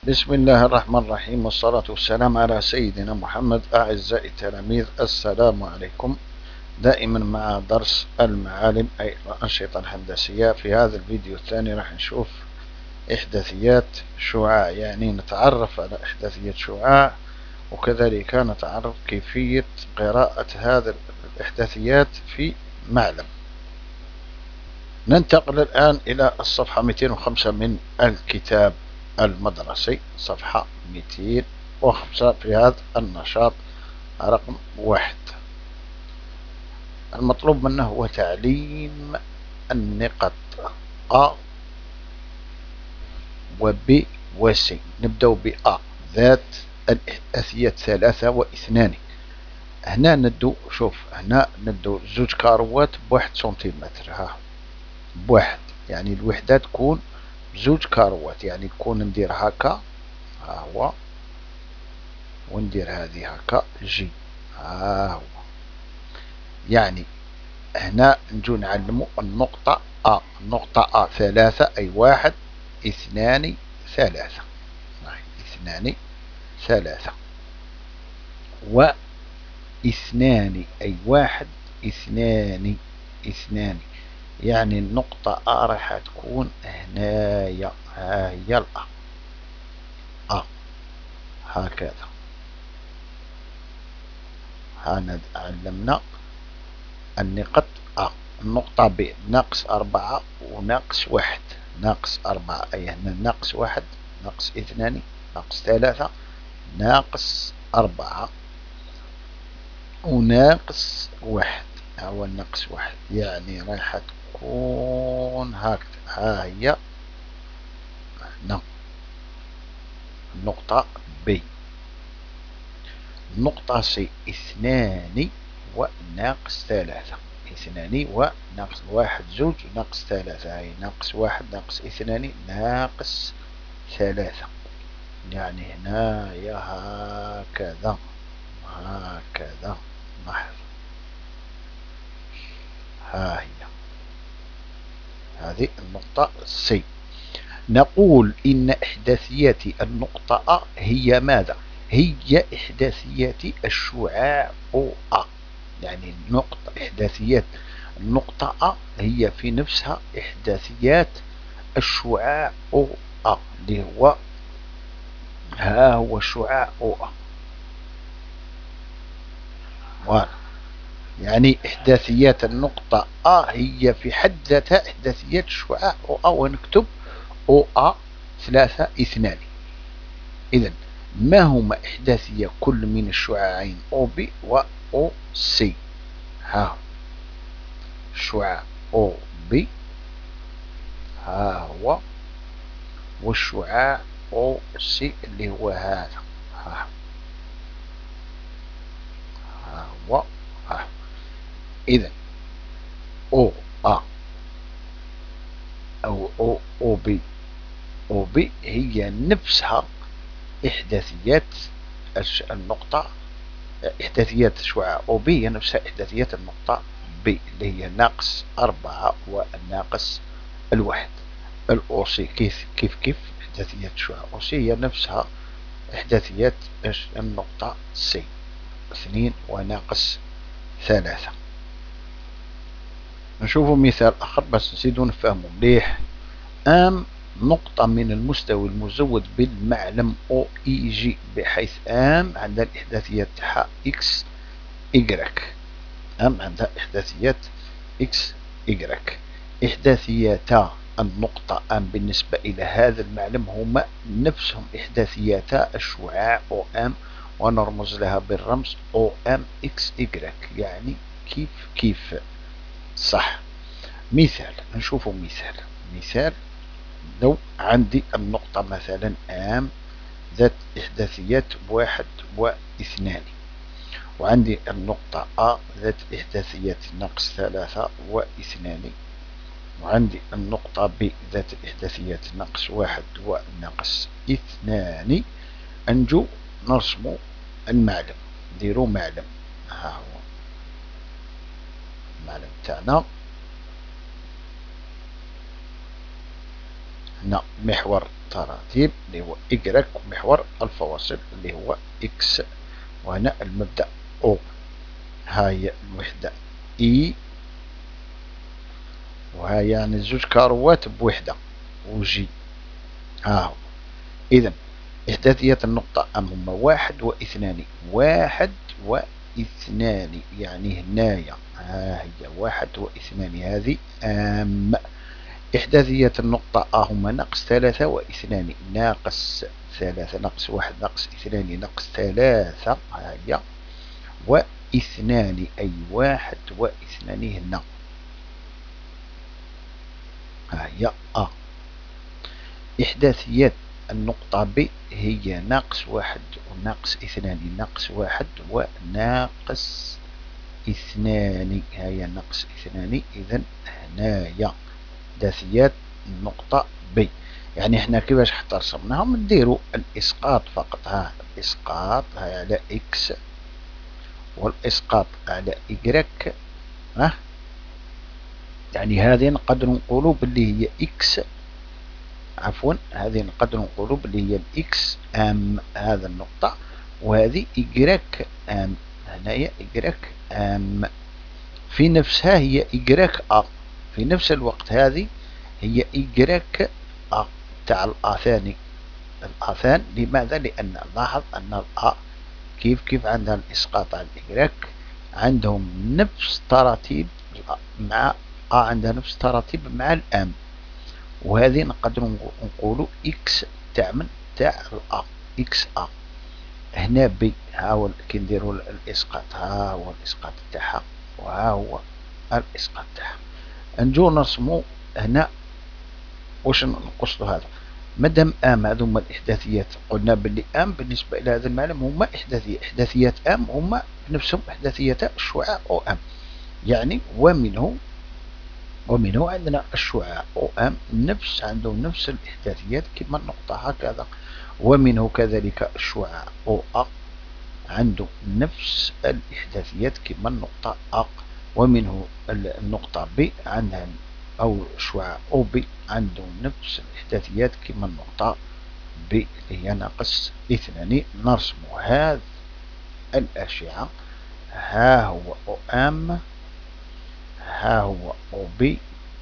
بسم الله الرحمن الرحيم، والصلاة والسلام على سيدنا محمد. أعزائي التلاميذ، السلام عليكم. دائما مع درس المعالم أي الأنشطة الهندسية. في هذا الفيديو الثاني راح نشوف إحداثيات شعاع، يعني نتعرف على إحداثيات شعاع، وكذلك نتعرف كيفية قراءة هذه الإحداثيات في معلم. ننتقل الآن إلى الصفحة 205 من الكتاب المدرسي، صفحة 205 في هذا النشاط رقم 1. المطلوب منه هو تعليم النقط A و B و C. نبدأ ب A، ذات الإحداثيات 3 و2. هنا ندو، شوف هنا ندو زوج كاروات بواحد سنتيمتر، ها بواحد، يعني الوحدة تكون زوج كاروات، يعني تكون ندير هكا، ها هو، وندير هذه هكا جي، ها هو. يعني هنا نجو نعلمو النقطة A. النقطة A 3 أي 1 2 3، 2 3 و 2 أي 1 2 2. يعني النقطة A راح تكون هنايا، ها هي الأ A هكذا. هنا علمنا النقط A. النقطة B ناقص 4 وناقص 1. ناقص 4 أي هنا ناقص 1 ناقص 2 ناقص 3 ناقص 4 وناقص 1. هو ناقص 1، يعني راح تكون هكذا. ها هي هنا النقطة B. النقطة C 2 وناقص 3. 2 وناقص 1 زوج ناقص 3، هاي ناقص 1 ناقص 2 ناقص 3. يعني هنايا هكذا هكذا. لاحظ، ها هي هذه النقطة C. نقول إن إحداثيات النقطة A هي ماذا؟ هي إحداثيات الشعاع A. يعني نقطة إحداثيات النقطة A هي في نفسها إحداثيات الشعاع OA، اللي هو ها هو الشعاع OA. يعني إحداثيات النقطة A هي في حد ذاتها إحداثيات الشعاع OA، ونكتب OA 3 2. إذن ما هما إحداثية كل من الشعاعين OB و OC؟ ها الشعاع OB ها هو، والشعاع OC اللي هو هذا، ها هو، ها. إذن OA أو OB هي نفسها إحداثيات النقطة، إحداثيات الشعاع OB هي نفسها إحداثيات النقطة B، اللي هي ناقص 4 والناقص 1. الأوسي كيف إحداثيات الشعاع أوسي هي نفسها إحداثيات النقطة C 2 وناقص 3. نشوفوا مثال آخر بس نزيدو نفهمو مليح. نقطة من المستوى المزود بالمعلم OEG، بحيث عندها الإحداثيات تاعها X Y. عندها إحداثيات X Y. إحداثياتا النقطة بالنسبة إلى هذا المعلم هما نفسهم إحداثياتا الشعاع OM، ونرمز لها بالرمز OMXY، يعني كيف صح. مثال، نشوف مثال. لو عندي النقطة مثلا ذات إحداثيات 1 و2، وعندي النقطة A ذات إحداثيات ناقص 3 و2، وعندي النقطة B ذات الإحداثيات ناقص 1 وناقص 2. أنجو نرسمو المعلم، نديرو معلم. ها هو المعلم تاعنا. هنا محور التراتيب اللي هو إكس، ومحور الفواصل اللي هو إكس. وهنا المبدأ أو، هاي الوحدة إي، وهاي يعني زوج كاروات بوحدة وجي. هاهو. إذا إحداثيات النقطة أم هما واحد واثنان، واحد واثنان، يعني هنايا ها هي واحد واثنان، هذه أم. إحداثيات النقطة أ هما ناقص ثلاثة واثنان، ناقص ثلاثة ناقص واحد ناقص اثنان ناقص ثلاثة، ها هي واثنان، أي واحد واثنان هنا، ها هي أ. إحداثيات النقطة ب هي ناقص واحد وناقص اثنان، ناقص واحد وناقص اثنان، هي ناقص اثنان. إذا هنايا إحداثيات النقطة ب. يعني احنا كيفاش حتى رسمناهم؟ نديرو الإسقاط فقط. ها الإسقاط على إكس والإسقاط على إكريك. ها يعني هذه نقدر نقولوا باللي هي إكس، عفوا هذه نقدر نقولوا باللي هي الإكس أم هذا النقطة، وهذه إكريك أم، هنايا إكريك أم في نفسها هي إكريك أ، في نفس الوقت هذه هي إكريك أ تاع الآثاني، الآثان. لماذا؟ لأن لاحظ أن الأ كيف عندها الإسقاط على الإكريك عندهم نفس تراتيب مع أ، عندها نفس تراتيب مع الأم، وهذه نقدر نقولوا إكس تاع من تاع الأ، إكس أ. هنا بي، ها هو كي نديروا الإسقاط، ها هو الإسقاط تاعها وها هو الإسقاط تاعها. نجو نرسمو هنا واش نقصدو هذا. مادام ام هذوما الإحداثيات، قلنا باللي ام بالنسبة إلى هذا المعلم هما إحداثيات ام هما نفسهم إحداثيات الشعاع أو ام. يعني ومنه عندنا الشعاع أو ام نفس عنده نفس الإحداثيات كما النقطة هكذا. ومنه كذلك الشعاع أو أ عنده نفس الإحداثيات كما النقطة أ. ومنه النقطة ب عندها أو الشعاع أو ب عنده نفس الإحداثيات كما النقطة ب اللي هي ناقص اثنان. نرسم هذه الأشعة، ها هو أو ام، ها هو أو بي،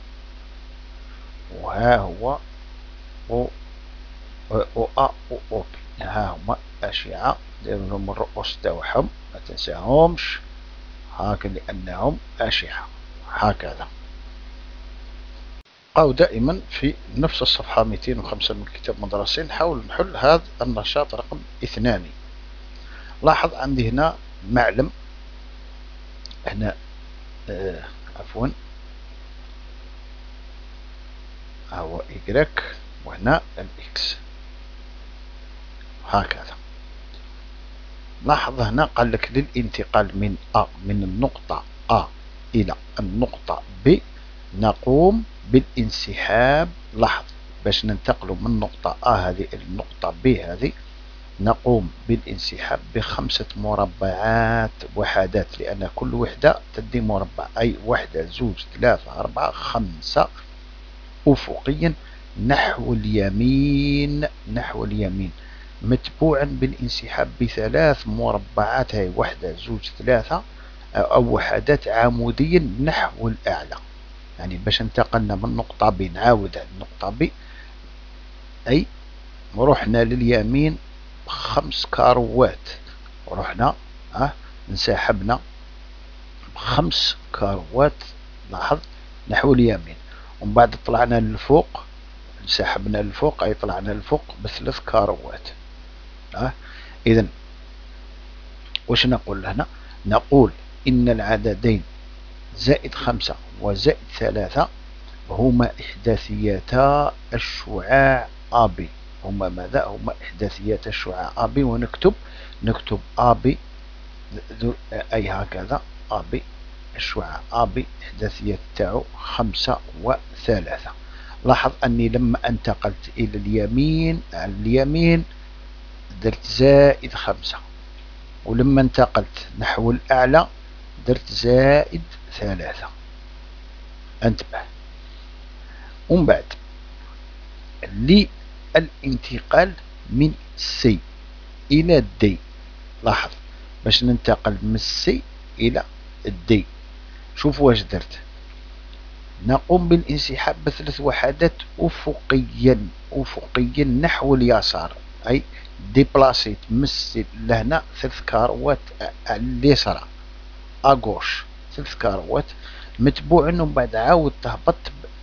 وها هو أو أ أو بي. ها هما أشعة، ديروا لهم الرؤوس تاعهم ما تنساهمش هاك لأنهم أشعة هكذا. أو دائما في نفس الصفحة 205 من كتاب مدرسي نحاول نحل هذا النشاط رقم 2. لاحظ عندي هنا معلم، هنا عفوا هو إكريك وهنا الإكس هكذا. لاحظ هنا قال لك للانتقال من أ من النقطة أ إلى النقطة ب نقوم بالانسحاب. لاحظ باش ننتقل من نقطة أ هذه إلى النقطة ب هذه نقوم بالانسحاب ب5 مربعات وحدات، لأن كل وحدة تدي مربع، أي وحدة زوج 3 4 5 أفقيا نحو اليمين، نحو اليمين، متبوعا بالانسحاب ب3 مربعات، هي وحدة زوج 3 أو وحدات عموديا نحو الأعلى. يعني باش انتقلنا من نقطة ب نعاود على النقطة ب، أي رحنا لليمين 5 كاروات، ورحنا انسحبنا 5 كاروات، لاحظ نحو اليمين، ومن بعد طلعنا للفوق، انسحبنا للفوق أي طلعنا للفوق ب3 كاروات. إذن واش نقول هنا؟ نقول إن العددين زائد 5 وزائد 3 هما إحداثيتا الشعاع AB. هما ماذا؟ هما إحداثيات الشعاع AB. نكتب AB أي هكذا AB الشعاع AB إحداثيات تاعو 5 و3. لاحظ أني لما انتقلت إلى اليمين على اليمين درت زائد 5، ولما انتقلت نحو الأعلى درت زائد 3. انتبه. ومن بعد للانتقال من سي إلى دي. لاحظ باش ننتقل من سي إلى دي، شوف واش درت. نقوم بالانسحاب بثلاث وحدات أفقيا نحو اليسار، أي ديبلاسيت مسيت لهنا 3 كاروات اليسار أغوش، 3 كاروات متبوعا، ومن بعد عاود تهبط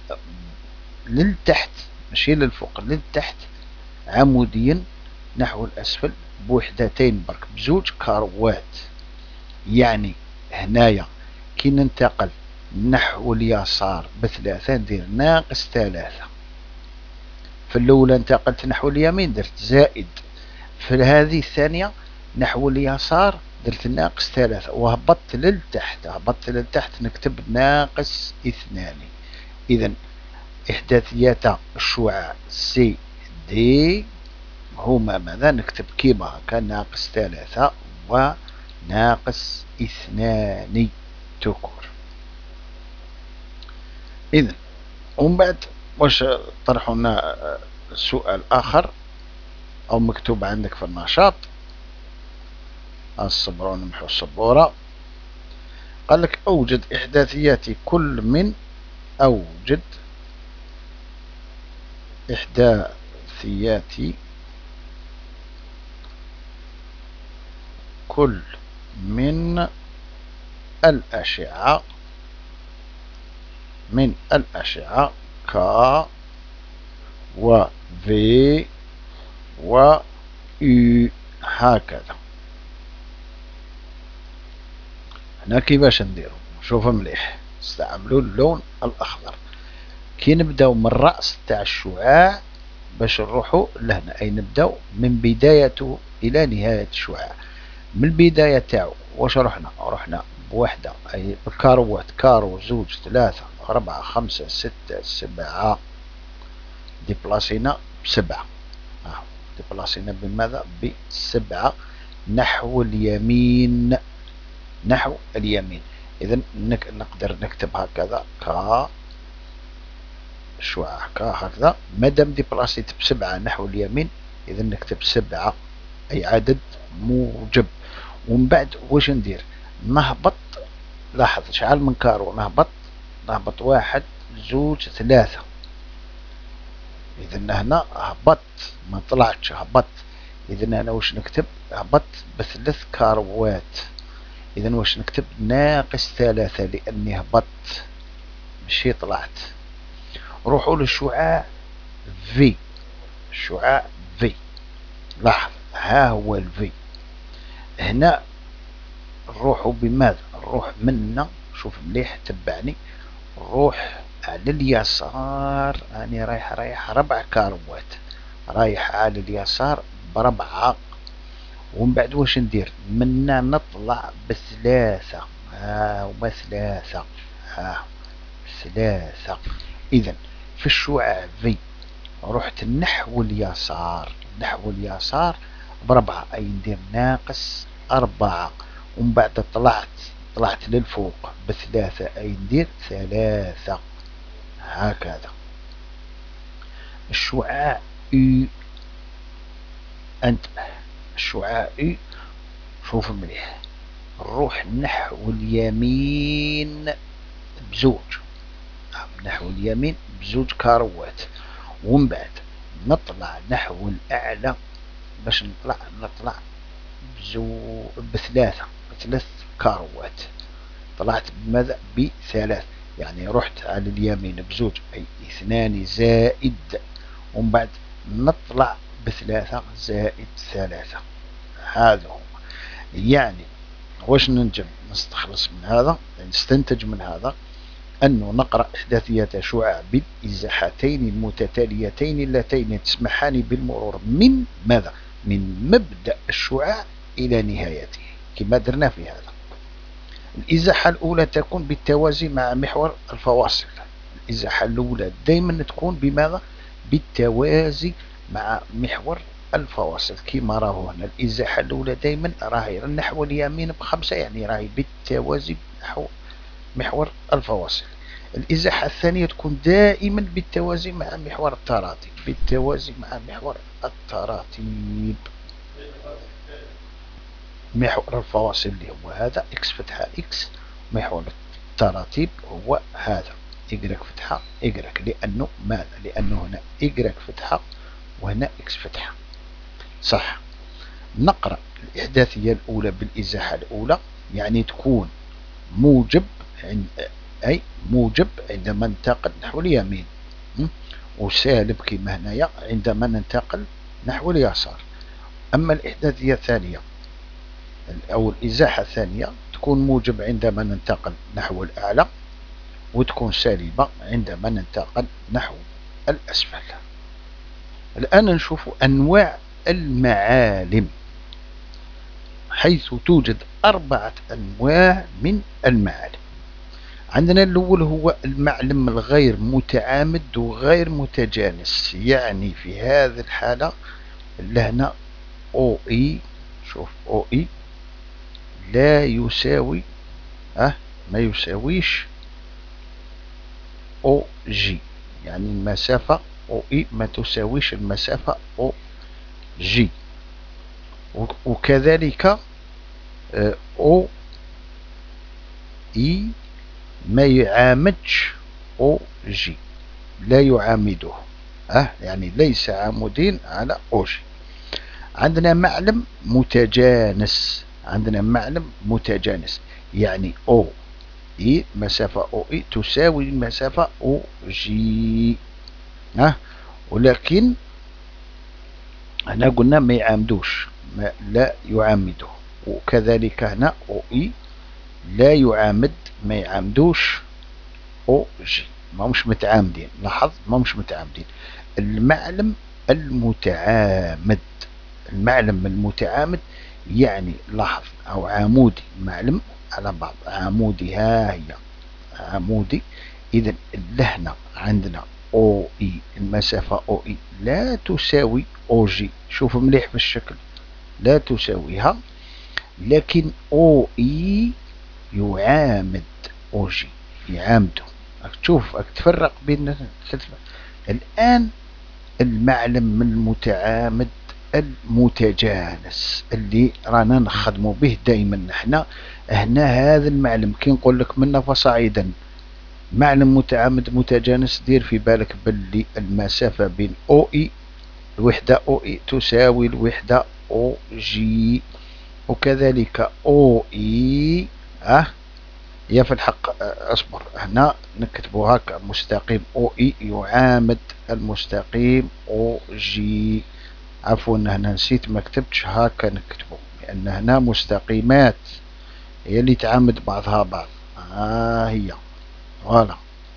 للتحت ماشي للفوق، للتحت عموديا نحو الأسفل بوحدتين برك بزوج كاروات. يعني هنايا كي ننتقل نحو اليسار بثلاثة ندير ناقص 3، في الأولى انتقلت نحو اليمين درت زائد، في هذه الثانية نحو اليسار درت ناقص 3 وهبطت للتحت، هبطت للتحت نكتب ناقص 2. إذا إحداثيات الشعاع سي دي هما ماذا؟ نكتب كيما هكا ناقص 3 وناقص 2 تكور. إذا ومن بعد واش طرحوا لنا سؤال آخر أو مكتوب عندك في النشاط، الصبرون نمحو السبورة. قال لك أوجد إحداثيات كل من، أوجد إحداثيات كل من الأشعة ك و في و يو، هكذا. هنا كيفاش نديرو؟ شوفوا مليح، استعملوا اللون الأخضر. كي نبداو من الرأس تاع الشعاع باش نروحوا لهنا، أي نبداو من بدايته إلى نهاية الشعاع. من البداية تاعو واش رحنا بوحدة، أي بالكاروات، كارو، زوج، 3، 4، 5، 6، 7، ديبلاسينا ب7، ديبلاسينا بماذا؟ ب7 نحو اليمين، نحو اليمين. إذا نقدر نكتب هكذا ك شعاع ك هكذا، مادام ديبلاسيت ب7 نحو اليمين إذا نكتب 7 أي عدد موجب. ومن بعد واش ندير؟ نهبط، لاحظ شحال من كارو نهبط، 1، 2، 3. إذا هنا هبط ما طلعتش، هبط. إذا هنا واش نكتب؟ هبط ب3 كاروات. إذا واش نكتب؟ ناقص 3 لأني هبطت ماشي طلعت. روحوا للشعاع في، الشعاع في، لاحظ ها هو الفي. هنا نروحوا بماذا؟ نروح منا، شوف مليح تبعني، نروح على اليسار، أنا رايح 4 كاروات، رايح على اليسار ب4. ومن بعد واش ندير؟ منا نطلع ب3، ها هما 3، ها 3. إذا في الشعاع في رحت نحو اليسار، نحو اليسار ب4، أي ندير ناقص 4. ومن بعد طلعت للفوق ب3، أي ندير 3، هكذا. الشعاع U، انتبه، الشعاع U شوف مليح، نروح نحو اليمين بزوج، نحو اليمين بزوج كاروات. ومن بعد نطلع نحو الأعلى، باش نطلع ب3 كاروات، طلعت بماذا؟ ب3. يعني رحت على اليمين بزوج أي 2 زائد، ومن بعد نطلع ب3 زائد 3. هذا هو. يعني واش ننجم نستخلص من هذا، نستنتج من هذا أنه نقرأ إحداثيات شعاع بالإزاحتين المتتاليتين اللتين تسمحان بالمرور من ماذا؟ من مبدأ الشعاع إلى نهايته، كما درنا في هذا. الإزاحة الأولى تكون بالتوازي مع محور الفواصل. الإزاحة الأولى دائما تكون بماذا؟ بالتوازي مع محور الفواصل. كما راهو هنا الإزاحة الأولى دائما راهي نحو اليمين ب5، يعني راهي بالتوازي نحو محور الفواصل. الإزاحة الثانية تكون دائما بالتوازي مع محور التراتيب، بالتوازي مع محور التراتيب. محور الفواصل اللي هو هذا إكس فتحة إكس، محور التراتيب هو هذا إجريك فتحة إجريك. لأنه ماذا؟ لأنه هنا إجريك فتحة وهنا إكس فتحة. صح. نقرأ الإحداثية الأولى بالإزاحة الأولى، يعني تكون موجب أي موجب عندما ننتقل نحو اليمين، وسالب كما هنايا عندما ننتقل نحو اليسار. أما الإحداثية الثانية أو الإزاحة الثانية تكون موجب عندما ننتقل نحو الأعلى، وتكون سالبة عندما ننتقل نحو الأسفل. الآن نشوف أنواع المعالم، حيث توجد 4 أنواع من المعالم. عندنا الأول هو المعلم الغير متعامد وغير متجانس، يعني في هذه الحالة لهنا او اي، شوف او اي لا يساوي ما يساويش او جي، يعني المسافة او اي ما تساويش المسافة او جي. وكذلك او اي ما يعامدش او جي، لا يعامده، يعني ليس عامدين على او جي. عندنا معلم متجانس، عندنا معلم متجانس يعني او اي مسافة او اي تساوي المسافة او جي، ولكن هنا قلنا ما يعامدوش، ما لا يعامده. وكذلك هنا او اي لا يعامد، ما يعامدوش او جي، ما مش متعامدين. لاحظ ما مش متعامدين. المعلم المتعامد، المعلم المتعامد يعني لاحظ او عمودي، معلم على بعض عمودي، ها هي عمودي. اذا لهنا عندنا او اي المسافة او اي لا تساوي او جي، شوف مليح في الشكل لا تساويها، لكن او اي يعامد او جي، يعامده. تشوف تفرق بين الآن المعلم المتعامد المتجانس اللي رانا نخدموا به دائما نحنا هنا. هذا المعلم كي نقول لك منا فصاعدا معلم متعامد متجانس، دير في بالك باللي المسافة بين او اي الوحدة او اي تساوي الوحدة او جي، وكذلك او اي هي في الحق اصبر هنا نكتبوا هكا مستقيم او اي يعامد المستقيم او جي. عفوا هنا نسيت ما كتبتش هكا نكتبه، لان هنا مستقيمات هي اللي تعامد بعضها بعض. هي فوالا.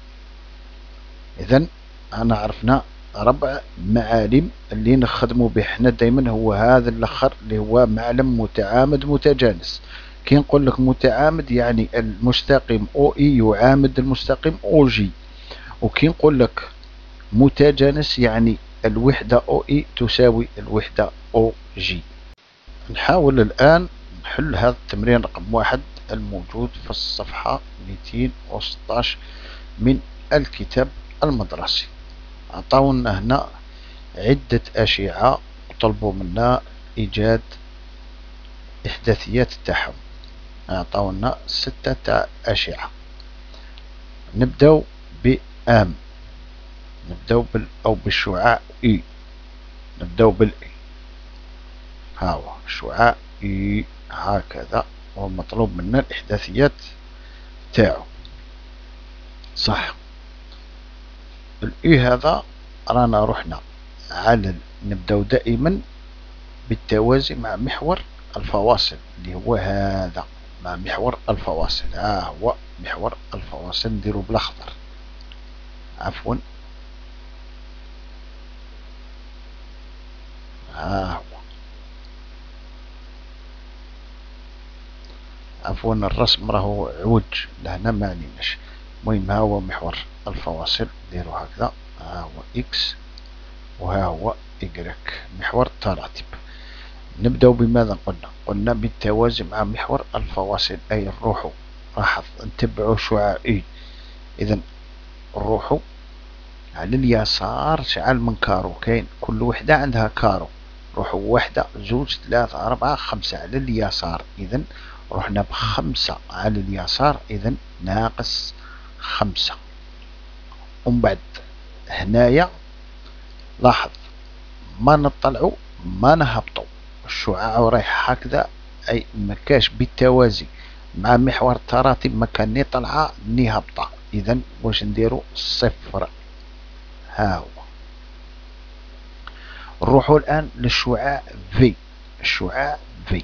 اذا انا عرفنا 4 معالم اللي نخدموا به احنا دائما، هو هذا الاخر اللي هو معلم متعامد متجانس. كي نقول لك متعامد يعني المستقيم او اي يعامد المستقيم او جي، وكي نقول لك متجانس يعني الوحدة او اي تساوي الوحدة او جي. نحاول الآن نحل هذا التمرين رقم 1 الموجود في الصفحة 216 من الكتاب المدرسي. أعطونا هنا عدة أشعة وطلبوا منا إيجاد إحداثيات التحول. أعطونا 6 أشعة. نبدأ بآم، نبدأ أو بالشعاع إي، نبدأ بالإي، ها هو الشعاع إي هكذا، ومطلوب منا الإحداثيات تاعو. صح. الإي هذا رانا رحنا على نبدأ دائما بالتوازي مع محور الفواصل اللي هو هذا، مع محور الفواصل. هو محور الفواصل نديرو بالاخضر، عفوا هو عفوا الرسم راهو عوج لهنا ما عليناش. المهم ها هو محور الفواصل، نديرو هكذا، ها هو اكس وها هو إجريك، محور التراتب. نبدأ بماذا قلنا بالتوازي مع محور الفواصل، أي نروحوا لاحظ نتبعوا شعاع إي. إذا نروحوا على اليسار شحال من كارو كاين، كل وحدة عندها كارو. روحوا واحدة زوج ثلاثة أربعة خمسة على اليسار، إذن رحنا بخمسة على اليسار، إذن ناقص خمسة. ومن بعد هنايا لاحظ ما نطلعوا ما نهبطوا، الشعاع رايح هكذا، أي مكاش بالتوازي مع محور التراتب، ما كان ني طلعة ني هبطة. إذن واش نديروا؟ صفر. ها هو. نروحوا الآن للشعاع في. الشعاع في،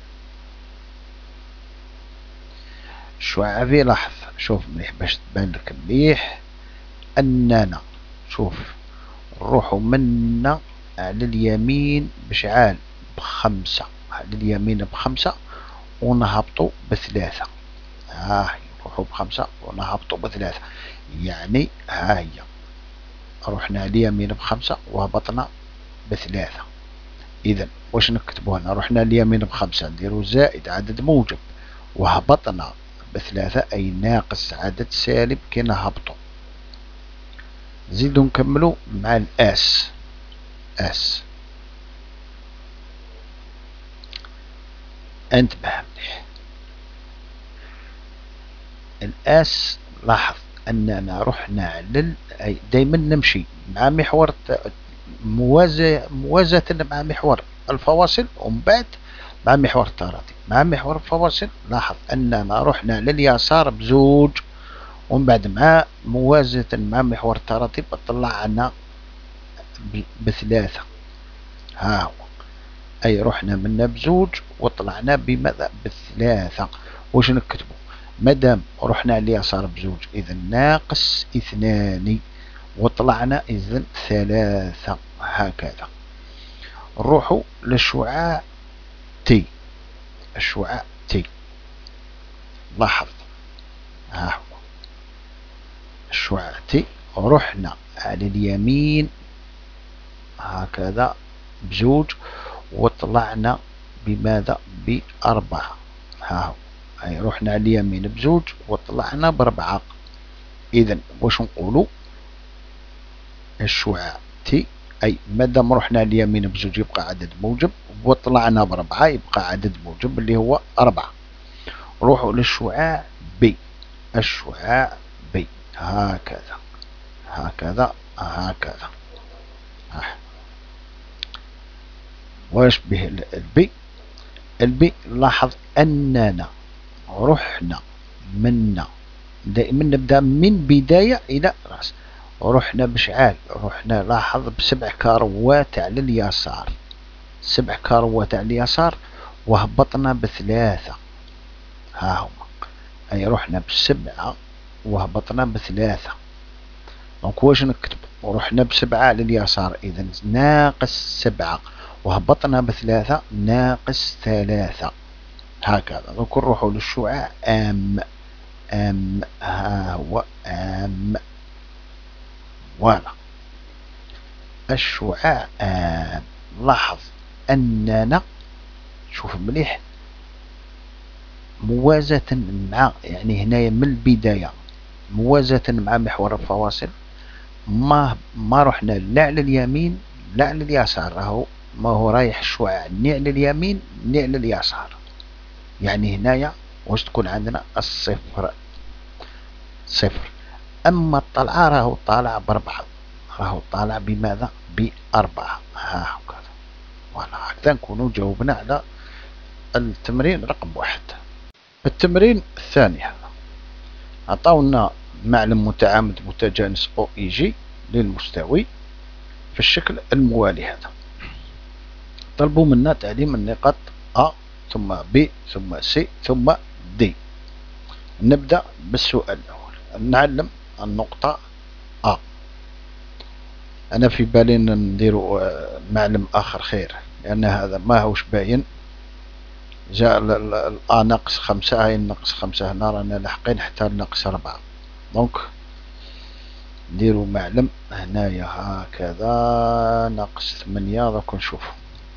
الشعاع في لاحظ، شوف مليح باش تبان لك مليح أننا شوف نروحوا منا على اليمين بشعال بخمسة، على اليمين بخمسة ونهبطوا بثلاثة. ها نروحوا بخمسة ونهبطوا بثلاثة، يعني ها هي رحنا على اليمين بخمسة وهبطنا بثلاثة. إذا واش نكتبوا هنا؟ رحنا اليمين بخمسة نديروا زائد عدد موجب، وهبطنا بثلاثة أي ناقص عدد سالب كي نهبطوا. نزيدو نكملوا مع الآس. آس انتبه مليح، الآس لاحظ أننا رحنا على دايما نمشي مع محور موازاة مع محور الفواصل، ومن بعد مع محور التراتب. مع محور الفواصل لاحظ أننا رحنا لليسار بزوج، ومن بعد مع موازاة مع محور التراتب طلعنا بثلاثة. ها هو، أي رحنا منا بزوج وطلعنا بماذا؟ بثلاثة. واش نكتبوا؟ مادام رحنا اليسار بزوج إذا ناقص اثنان، وطلعنا إذن ثلاثة. هكذا. نروحوا للشعاع تي. الشعاع تي لاحظ، ها هو الشعاع تي، رحنا على اليمين هكذا بزوج وطلعنا بماذا؟ بأربعة. ها هو، أي رحنا على اليمين بزوج وطلعنا بأربعة. إذا واش نقولوا؟ الشعاع تي أي مادام رحنا اليمين بزوج يبقى عدد موجب، وطلعنا بأربعة يبقى عدد موجب اللي هو أربعة. روحوا للشعاع بي. الشعاع بي هكذا هكذا هكذا. واش به البي؟ البي لاحظ أننا رحنا منا، دائما نبدأ من بداية إلى رأس. رحنا بشعال، رحنا لاحظ بسبع كاروات على اليسار، سبع كاروات على اليسار وهبطنا بثلاثة. ها هما، أي رحنا بسبعة وهبطنا بثلاثة. دونك واش نكتب؟ رحنا بسبعة على اليسار إذا ناقص سبعة، وهبطنا بثلاثة ناقص ثلاثة. هكذا. دونك نروحوا للشعاع آم. آم ها هو آم. فوالا الشعاع آم. لاحظ أننا شوف مليح موازاة مع، يعني هنايا من البداية موازاة مع محور الفواصل، ما رحنا لا على اليمين لا على اليسار، راهو ما هو رايح الشعاع ني على اليمين ني على اليسار. يعني هنايا واش تكون عندنا؟ الصفر. صفر. أما الطلعة راهو طالع بأربعة، راهو طالع بماذا؟ بأربعة. ها هكذا. فوالا هكذا نكونوا جاوبنا على التمرين رقم 1. التمرين الثاني هذا عطاونا معلم متعامد متجانس او اي جي للمستوي في الشكل الموالي هذا. طلبوا منا تعليم النقاط A ثم B ثم C ثم D. نبدأ بالسؤال الأول. نعلم النقطة A. أنا في بالي نديروا معلم آخر خير، لأن هذا ما هوش باين. جاء الآ ناقص 5، هاي ناقص 5 هنا رانا لاحقين حتى ناقص 4. دونك نديروا معلم هنايا هكذا ناقص 8. دوك نشوفوا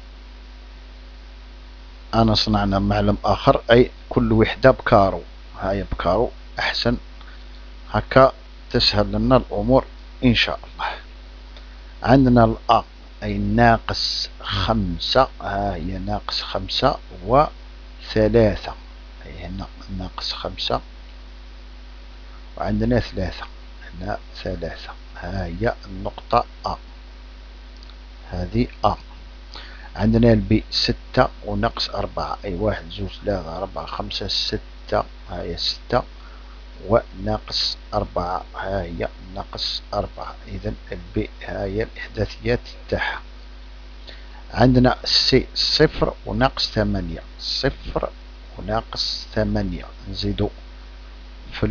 أنا صنعنا معلم آخر، أي كل وحدة بكارو. هاي بكارو أحسن، هكا تسهل لنا الأمور إن شاء الله. عندنا الأ أي ناقص 5، ها هي ناقص 5 و3، أي هنا ناقص 5 وعندنا 3، هنا 3، ها هي النقطة أ، هذه أ. عندنا البي 6 وناقص 4، أي 1 2 3 4 5 6، ها هي 6 وناقص 4، ها هي ناقص 4. إذا البي ها هي الإحداثيات تاعها. عندنا السي 0 وناقص 8، 0 وناقص 8، نزيدو في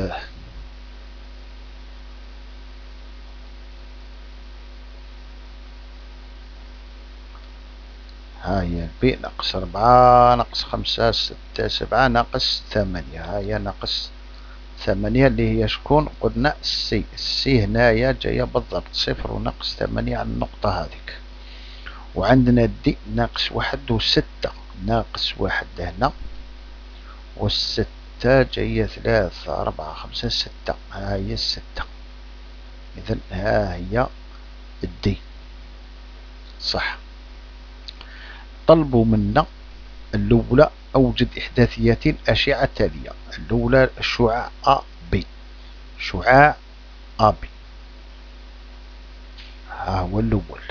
ها هي البي ناقص 4 ناقص 5 6 7 ناقص 8، ها هي ناقص 8 اللي هي شكون؟ قلنا السي. السي هنايا جاية بالضبط 0 وناقص 8 على النقطة هذيك. وعندنا الدي ناقص 1 و6، ناقص 1 هنا و6 جاية 3 4 5 6، ها هي 6. إذا ها هي الدي صح. طلبوا منا الأولى أوجد إحداثيات الأشعة التالية. الأولى الشعاع أ بي، شعاع أ بي، ها هو الأول.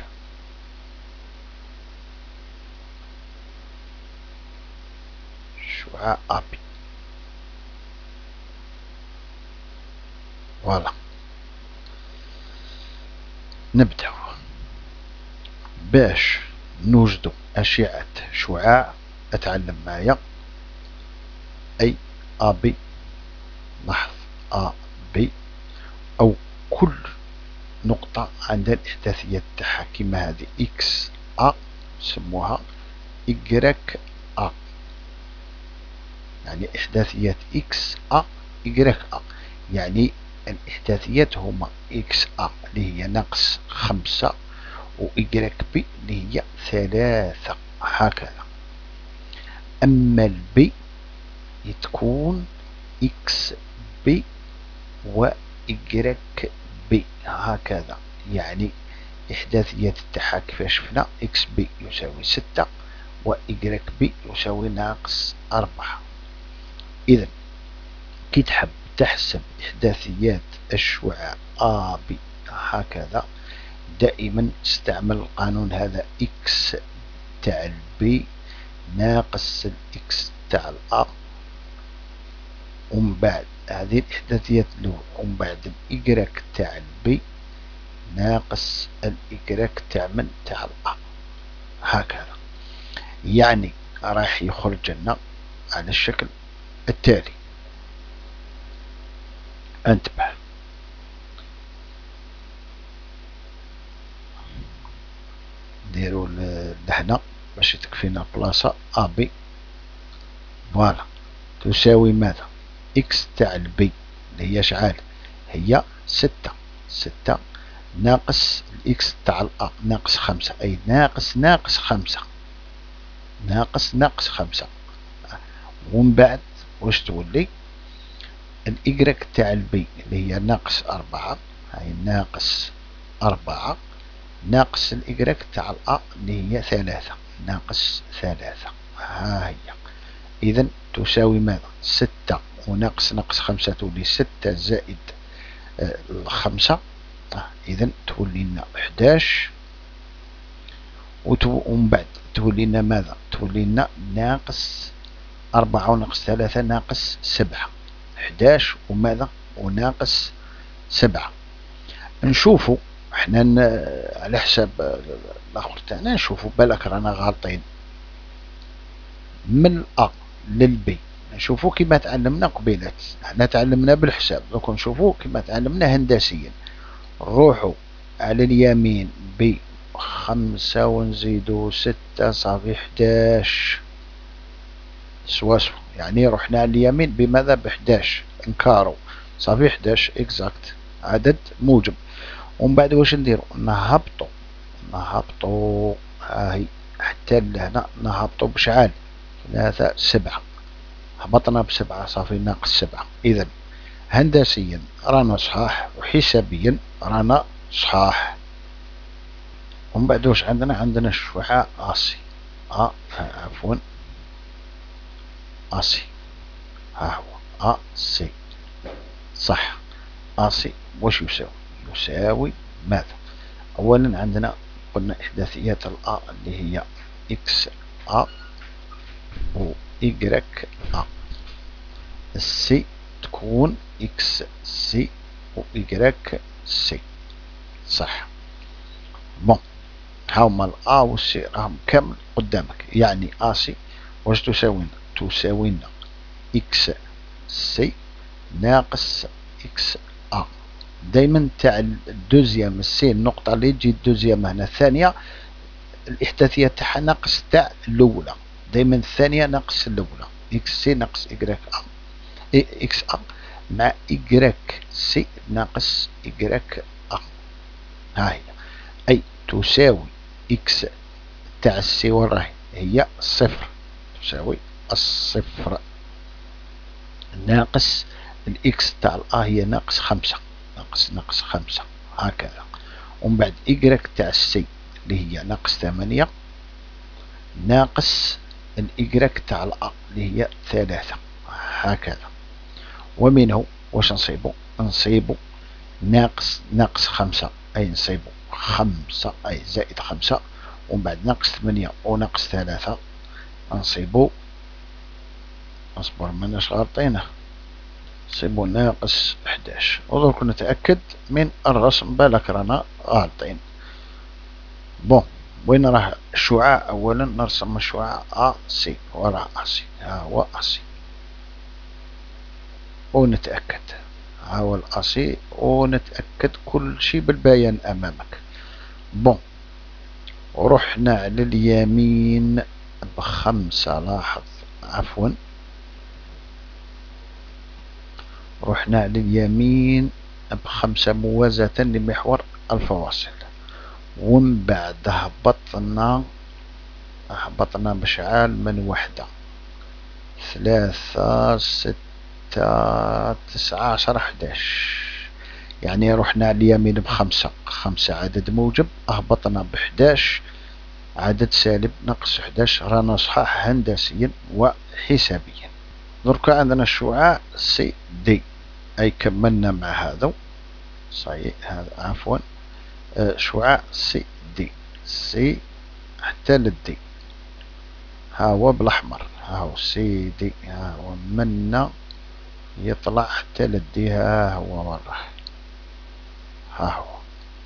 شعاع أ بي، فوالا. نبدأ باش نوجد أشعة شعاع. أتعلم معايا أي أ بي، لاحظ أ بي أو كل نقطة عندها الإحداثيات تاعها كيما هذه إكس أ نسموها إكغيك أ، يعني إحداثيات إكس أ إكغيك أ، يعني الإحداثيات هما إكس أ اللي هي ناقص 5 و إكغيك بي اللي هي 3، هكذا. أما البي تكون إكس بي و إكغيك بي، هكذا. يعني إحداثيات تاعها كيفاش شفنا إكس بي يساوي 6 و إكغيك بي يساوي ناقص 4. إذا كي تحب تحسب إحداثيات الشعاع أ بي هكذا دائما تستعمل القانون هذا، إكس تاع البي ناقص الإكس تاع الأ، ومن بعد هذه الإحداثيات الأولى، ومن بعد الإكغيك تاع البي ناقص الإكغيك تاع من؟ تاع الأ، هكذا. يعني راح يخرج لنا على الشكل التالي. انتبه، نديرو لهنا باش تكفينا بلاصة أ بي، فوالا. تساوي ماذا؟ إكس تاع البي اللي هي شحال؟ هي 6 ناقص الإكس تاع الأ ناقص 5، أي ناقص 5 ناقص 5. ومن بعد واش تولي؟ الإكغيك تاع البي اللي هي ناقص 4، هاي ناقص 4 ناقص الإكغيك تاع الأ اللي هي 3 ناقص 3، ها هي. إذا تساوي ماذا؟ 6 وناقص 5 تولي 6 زائد 5، إذا تولي لنا 11. ومن بعد تولي لنا ماذا؟ تولي لنا ناقص 4 وناقص 3 ناقص 7، 11 وماذا؟ وناقص 7. نشوفوا احنا على حساب الاخر تاعنا، نشوفوا بالك رانا غالطين. من الأ للبي نشوفوا كما تعلمنا قبيلات، احنا تعلمنا بالحساب، دوك نشوفوا كما تعلمنا هندسيا. نروحوا على اليمين ب5 ونزيدوا 6 صافي 11 سواسو، يعني رحنا على اليمين بماذا؟ ب11 نكارو صافي 11 اكزاكت عدد موجب. ومن بعد واش نديرو؟ نهبطو هاهي حتى لهنا، نهبطو بشحال؟ 3 7، هبطنا ب7 صافي ناقص 7. إذا هندسيا رانا صحاح، وحسابيا رانا صحاح. ومن بعد واش عندنا الشعاع آسي، عفوا آسي، ها هو آسي صح. آسي واش يساوي ماذا؟ أولا عندنا قلنا إحداثيات الآ اللي هي إكس و إيكغيك السي تكون إكس سي و إيكغيك سي صح. بون هاهما الآ و السي راهم كامل قدامك، يعني آسي واش تساوينا إكس سي ناقص إكس دايما تاع الدوزيام السي، النقطة اللي تجي الدوزيام هنا الثانية الإحداثية تاعها ناقص تاع الأولى، دايما الثانية ناقص الأولى. إكس سي ناقص إيكغيك إكس مع إيكغيك سي ناقص إيكغيك ها هي، أي تساوي إكس تاع السي وراهي هي صفر، تساوي الصفر ناقص الإكس تاع الآ هي ناقص خمسة، ناقص خمسة هكذا. ومن بعد إيكغيك تاع السي اللي هي ناقص ثمانية ناقص الإيكغيك تاع الآ اللي هي ثلاثة هكذا. ومنه واش نصيبو ناقص خمسة، أي نصيبو خمسة أي زائد خمسة، ومن بعد ناقص ثمانية وناقص ثلاثة نصيبو، اصبر ماناش غالطينه، نصيبو ناقص 11. ودرك نتأكد من الرسم بالك رانا غالطين. بون وين راه الشعاع؟ أولا نرسم الشعاع سي وراه سي، ها هو سي ونتأكد، ها هو الأسي ونتأكد كل شيء بالبيان أمامك. بون ورحنا على اليمين بخمسة، لاحظ عفوا رحنا على اليمين بخمسة موازاة لمحور الفواصل، ومن بعد هبطنا بشعال من وحدة ثلاثة ستة تسعة 10 11، يعني رحنا على اليمين بخمسة، خمسة عدد موجب، أهبطنا ب11 عدد سالب ناقص 11، رانا صحاح هندسيا وحسابيا. درك عندنا الشعاع سي دي، أي كملنا مع هذا صحيح، هذا عفوا شعاع سي دي، سي حتى للدي، ها هو بالأحمر، ها هو سي دي، ها هو منا يطلع حتى للدي، ها هو مرة، ها هو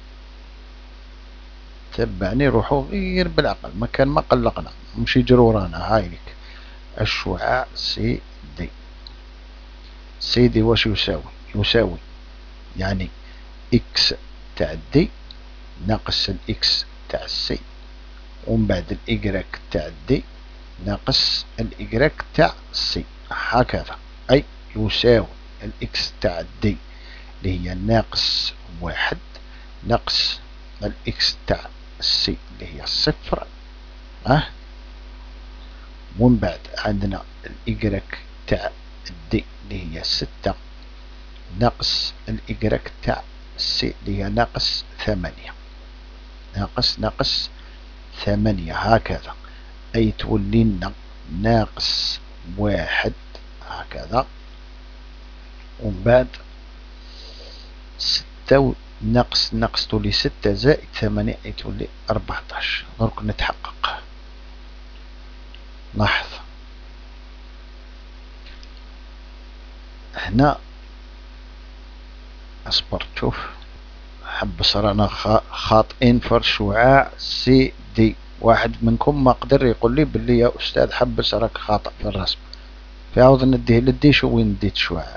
تبعني روحو غير بالعقل، مكان ما قلقنا نمشي جرورانا. هايلك الشعاع سي دي، سي دي واش يساوي يعني إكس تاع الدي ناقص الإكس تاع السي، ومن بعد الإيكغيك تاع الدي ناقص الإيكغيك تاع السي هكذا، أي يساوي الإكس تاع الدي اللي هي ناقص واحد ناقص الإكس تاع السي اللي هي صفر، ومن بعد عندنا الإيكغيك تاع الدي اللي هي ستة ناقص الإيكغيك تاع السي اللي هي ناقص ثمانية، ناقص ثمانية هكذا، أي تولي لنا ناقص واحد هكذا، ومن بعد ستة ناقص تولي ستة زائد ثمانية أي تولي 14. درك نتحقق، لاحظ هنا اصبر شوف حبس رانا خاطئين في الشعاع سي دي. واحد منكم ما قدر يقول لي باللي يا أستاذ حبس راك خاطئ في الرسم، فيعوض نديه للدي شو وين ديت الشعاع،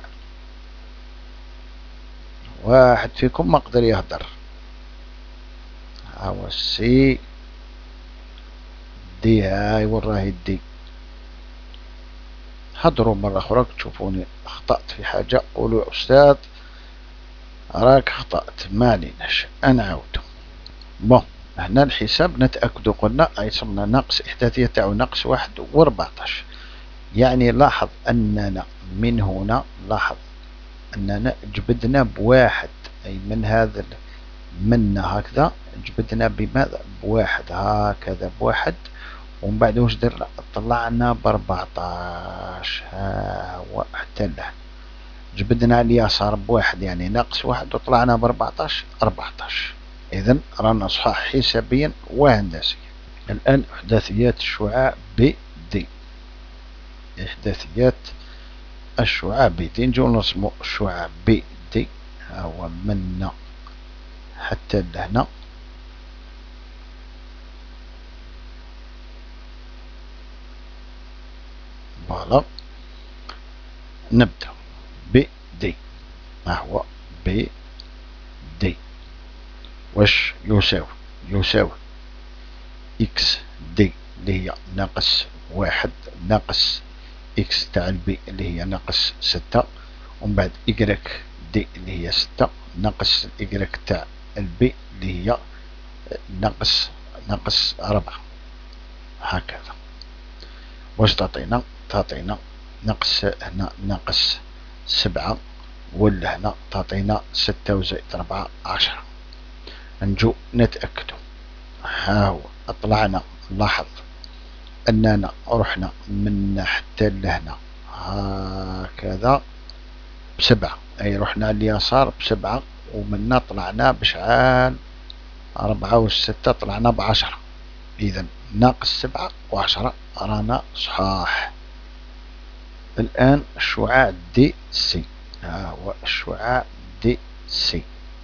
واحد فيكم ما قدر يهدر. هاو سي دي، هاي وراهي الدي، هدروا مرة أخرى تشوفوني أخطأت في حاجة قولوا يا أستاذ راك أخطأت، ما عليناش نعاودو. بون هنا الحساب نتأكدوا قلنا أي صرنا ناقص إحداثية تاعو ناقص 1 و14، يعني لاحظ أننا من هنا لاحظ أننا جبدنا بواحد، أي من هذا منا هكذا جبدنا بماذا؟ بواحد هكذا بواحد، ومن بعد واش درنا؟ طلعنا ب14. ها هو حتى له جبدنا اليسار بواحد يعني ناقص واحد، وطلعنا ب14 14. إذن رانا صحاح حسابيا وهندسيا. الآن إحداثيات الشعاع بي دي. إحداثيات الشعاع بي دي، نجو نرسمو الشعاع بي دي. ها هو منا حتى لهنا. فوالا نبدأ بي دي. ما هو بي دي؟ واش يساوي؟ يساوي اكس دي اللي هي ناقص واحد ناقص اكس تاع البي اللي هي ناقص 6، ومن بعد إيكغيك دي اللي هي 6 ناقص الإيكغيك تاع البي اللي هي ناقص 4. هكذا واش تعطينا؟ تعطينا ناقص هنا ناقص 7، ولا هنا تعطينا 6 وزائد 4 10. نجو نتأكدو. ها هو طلعنا، نلاحظ أننا رحنا من حتى لهنا هكذا ب7، أي رحنا اليسار ب7، ومنا طلعنا بشحال؟ 4 و6 طلعنا ب10. إذا ناقص 7 و10 رانا صحاح. الآن الشعاع دي سي. ها هو الشعاع دي سي.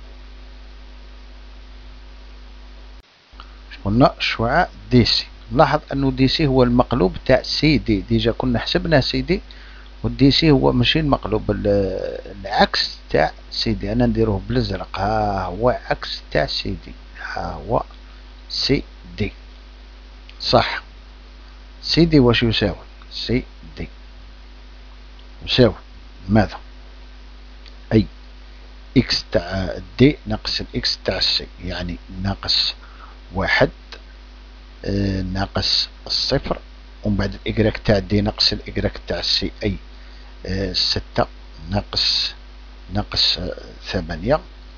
قلنا الشعاع دي سي. نلاحظ أنه دي سي هو المقلوب تاع سي دي. ديجا كنا حسبنا سي دي، والدي سي هو ماشي المقلوب، العكس تاع سي دي. أنا نديروه بالازرق. ها هو عكس تاع سي دي. ها هو سي دي. صح. سي دي واش يساوي؟ سي دي يساوي ماذا؟ أي إكس تاع دي ناقص الإكس تاع السي، يعني ناقص واحد ناقص الصفر، ومن بعد الإكراك تاع دي ناقص الإكراك تاع السي، أي 6 ناقص 8.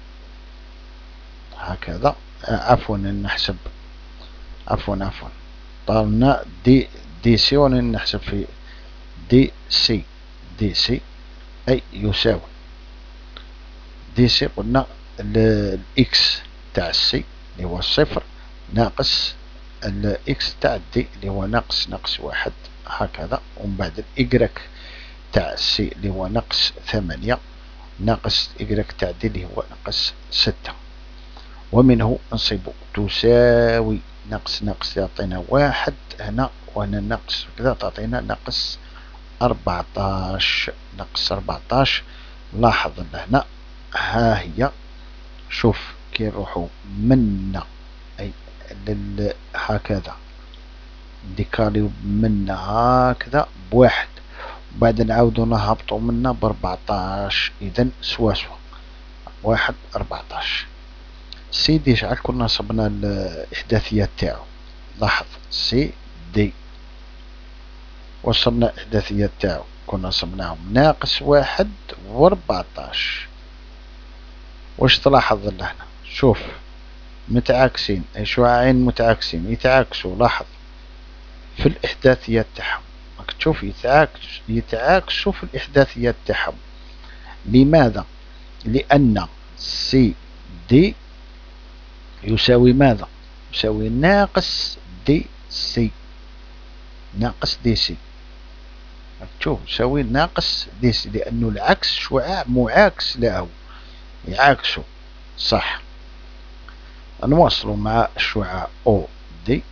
هكذا. عفوا نحسب، عفوا طالنا دي سي، وانا نحسب في دي سي أي يساوي دي سي. قلنا الإكس تاع السي اللي هو الصفر ناقص الإكس تاع دي اللي هو ناقص واحد. هكذا. ومن بعد الإكراك تاع السي اللي هو ناقص 8 ناقص الإكراك تاع دي اللي هو ناقص 6. ومنه نصيب تساوي ناقص يعطينا واحد هنا، وهنا ناقص كذا تعطينا ناقص 14. ناقص 14. لاحظ هنا ها هي، شوف كي نروحو منا أي هكذا ديكاليو منا هكذا بواحد، وبعد نعاودو نهبطو منا ب14. إذن سوا واحد 14. سي دي شحال كنا صبنا الإحداثيات تاعو؟ لاحظ سي دي وصلنا الإحداثيات تاعو كنا صبناهم ناقص واحد و14. واش تلاحظ لهنا؟ شوف متعاكسين، أي شعاعين متعاكسين يتعاكسوا. لاحظ في الإحداثيات تاعهم، راك تشوف يتعاكسوا في الإحداثيات تاعهم. لماذا؟ لأن سي دي يساوي ماذا؟ يساوي ناقص دي سي. ناقص دي سي. تشوف يساوي ناقص دي سي، لأنه العكس شعاع معاكس له يعاكسوا. صح. نواصلوا مع الشعاع او دي.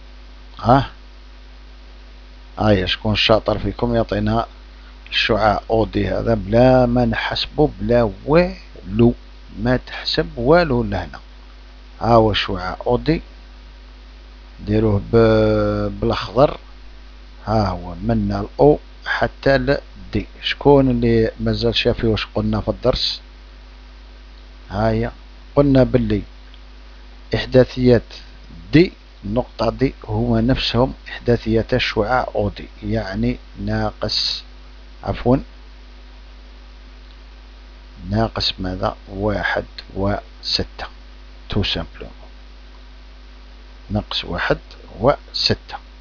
هيا شكون شاطر فيكم يعطينا الشعاع او دي هذا بلا ما نحسبه بلا والو، ما تحسب والو لهنا. ها هو الشعاع او دي، ديروه بالاخضر. ها هو منا الاو حتى لدي. شكون اللي مازال شافي واش قلنا في الدرس؟ هيا قلنا باللي إحداثيات دي النقطة دي هما نفسهم إحداثيات الشعاع أو دي، يعني ناقص، عفوا ناقص ماذا؟ 1 و6 تو سامبلومون، ناقص 1 و6.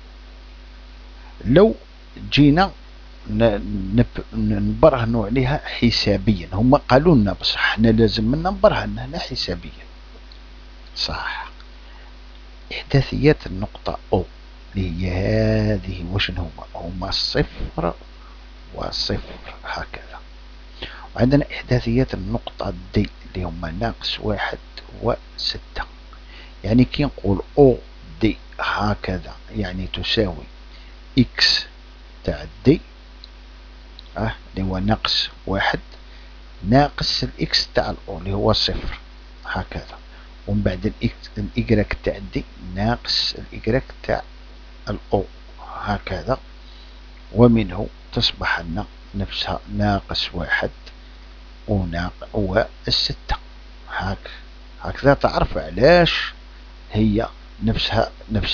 لو جينا نبرهنوا عليها حسابيا، هما قالوا لنا بصح احنا لازم منا نبرهن هنا حسابيا. صح، إحداثيات النقطة أو اللي هي هذه واش هما 0 و0 هكذا. وعندنا إحداثيات النقطة دي اللي هما ناقص 1 و6. يعني كي نقول أو دي هكذا يعني تساوي إكس تاع دي اللي هو ناقص 1 ناقص الإكس تاع الأو اللي هو 0 هكذا، ومن بعد الإكراك تاع دي ناقص الإكراك تاع الأو هكذا، ومنه تصبح لنا نفسها ناقص 1 و6. هكذا تعرف علاش هي نفسها.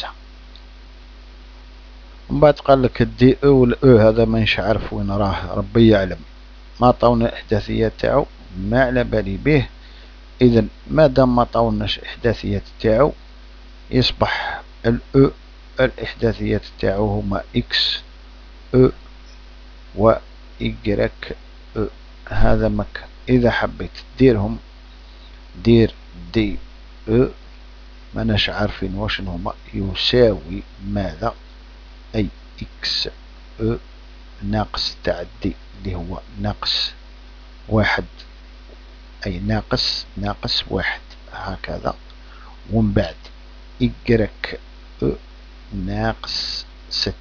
من بعد قال لك الدي او والاو هذا مانيش عارف وين راه، ربي يعلم، ما عطاونا الاحداثيات تاعو، ما على بالي به. اذا مادام ما عطاوناش الاحداثيات تاعو يصبح الاو الاحداثيات تاعو هما اكس او و إيكغيك او. هذا مكان. اذا حبيت ديرهم دير دي او ماناش عارفين واش هما، يساوي ماذا؟ اي اكس او ناقص تاع دي اللي هو ناقص 1، اي ناقص 1 هكذا، ومن بعد إيكغيك او ناقص 6،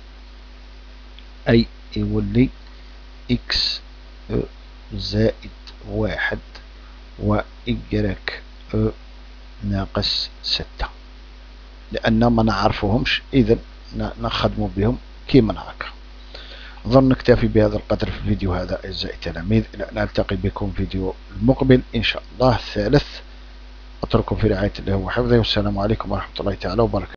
اي يولي اكس او زائد 1 و إيكغيك او ناقص 6. لأن ما نعرفوهمش إذا نخدموا بهم كيما هكا. نظن نكتفي بهذا القدر في الفيديو هذا أعزائي التلاميذ، إلى أن نلتقي بكم فيديو المقبل إن شاء الله الثالث. أترككم في رعاية الله وحفظه، والسلام عليكم ورحمة الله تعالى وبركاته.